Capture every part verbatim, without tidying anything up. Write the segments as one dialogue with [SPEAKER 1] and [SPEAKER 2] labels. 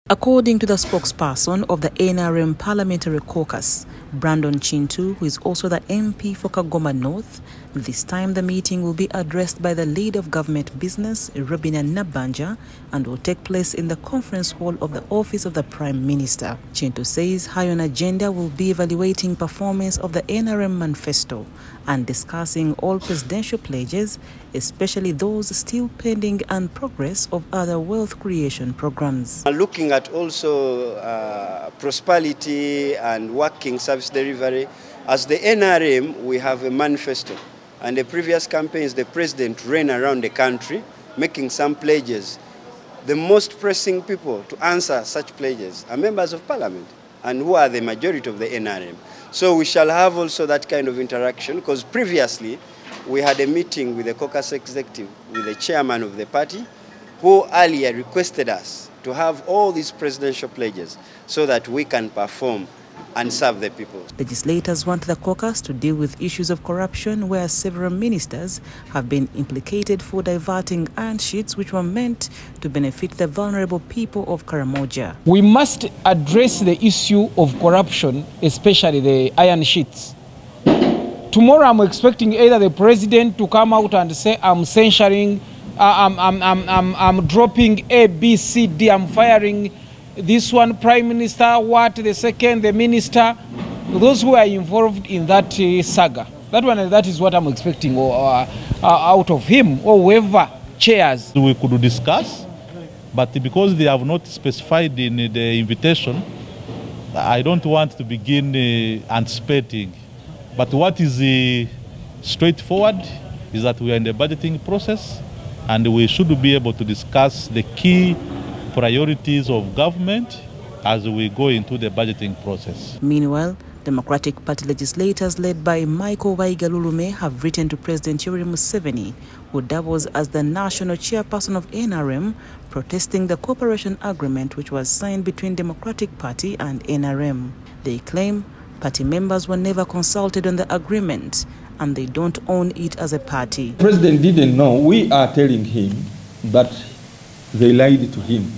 [SPEAKER 1] According to the spokesperson of the N R M Parliamentary Caucus, Brandon Chintu, who is also the M P for Kagoma North, this time the meeting will be addressed by the lead of government business, Robina Nabanja, and will take place in the conference hall of the Office of the Prime Minister. Chintu says high on agenda will be evaluating performance of the N R M manifesto and discussing all presidential pledges, especially those still pending and progress of other wealth creation programs.
[SPEAKER 2] Looking at also uh, prosperity and working service delivery, as the N R M, we have a manifesto. And the previous campaigns, the president ran around the country making some pledges. The most pressing people to answer such pledges are members of parliament, and who are the majority of the N R M. So we shall have also that kind of interaction, because previously we had a meeting with the caucus executive, with the chairman of the party, who earlier requested us to have all these presidential pledges so that we can perform and serve the people.
[SPEAKER 1] Legislators want the caucus to deal with issues of corruption, where several ministers have been implicated for diverting iron sheets which were meant to benefit the vulnerable people of Karamoja.
[SPEAKER 3] We must address the issue of corruption, especially the iron sheets. Tomorrow I'm expecting either the president to come out and say, I'm censuring, uh, I'm, I'm, I'm, I'm, I'm dropping A, B, C, D, I'm firing this one prime minister, what, the second, the minister, those who are involved in that uh, saga. That one, that is what I'm expecting or, uh, uh, out of him or whoever chairs.
[SPEAKER 4] We could discuss, but because they have not specified in the invitation, I don't want to begin uh, anticipating. But what is uh, straightforward is that we are in the budgeting process, and we should be able to discuss the key priorities of government as we go into the budgeting process.
[SPEAKER 1] Meanwhile, Democratic Party legislators led by Michael Waigalulume have written to President Yoweri Museveni, who doubles as the national chairperson of N R M, protesting the cooperation agreement which was signed between Democratic Party and N R M. They claim party members were never consulted on the agreement and they don't own it as a party.
[SPEAKER 5] The president didn't know. We are telling him that they lied to him.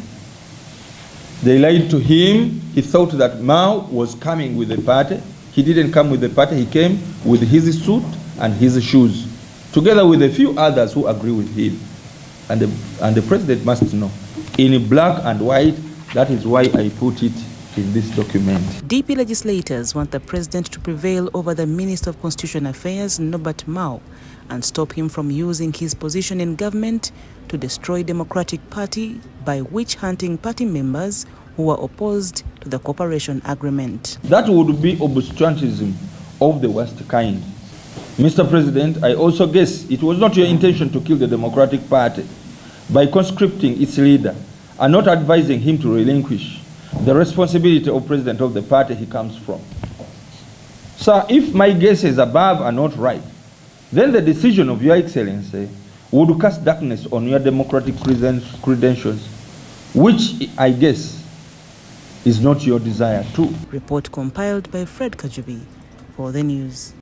[SPEAKER 5] They lied to him. He thought that Mao was coming with the party. He didn't come with the party. He came with his suit and his shoes, together with a few others who agree with him. And the, and the president must know. In black and white, that is why I put it in this document.
[SPEAKER 1] D P legislators want the president to prevail over the Minister of Constitutional Affairs, Norbert Mao, and stop him from using his position in government to destroy Democratic Party by witch-hunting party members who were opposed to the cooperation agreement.
[SPEAKER 5] That would be obstructionism of the worst kind. Mister President, I also guess it was not your intention to kill the Democratic Party by conscripting its leader and not advising him to relinquish the responsibility of president of the party he comes from. Sir, if my guesses above are not right, then the decision of Your Excellency would cast darkness on your democratic credentials, which I guess is not your desire too.
[SPEAKER 1] Report compiled by Fred Kajubi for the news.